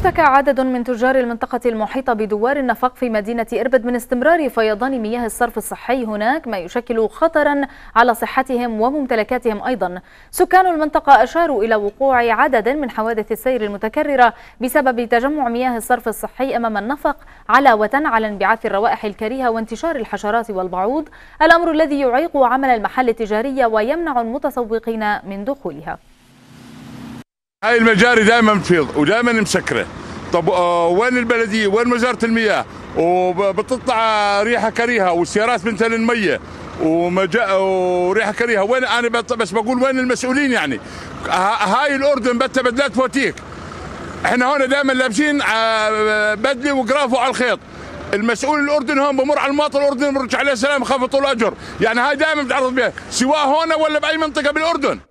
اشتكى عدد من تجار المنطقة المحيطة بدوار النفق في مدينة إربد من استمرار فيضان مياه الصرف الصحي هناك، ما يشكل خطرا على صحتهم وممتلكاتهم أيضا. سكان المنطقة أشاروا إلى وقوع عدد من حوادث السير المتكررة بسبب تجمع مياه الصرف الصحي أمام النفق علاوة على انبعاث الروائح الكريهة وانتشار الحشرات والبعوض، الأمر الذي يعيق عمل المحال التجارية ويمنع المتسوقين من دخولها. هاي المجاري دائما بتفيض ودائما مسكره. طب وين البلديه؟ وين وزاره المياه؟ وبتطلع ريحه كريهه والسيارات بنتهي الميه وريحه كريهه. وين انا بس بقول وين المسؤولين؟ يعني هاي الاردن بدها بدلات فوتيك. احنا هون دائما لابسين بدله وقرافه على الخيط. المسؤول الاردن هون بمر على المواطن الاردني برجع عليه السلام خافض الاجر. يعني هاي دائما بتعرض بها سواء هون ولا باي منطقه بالاردن.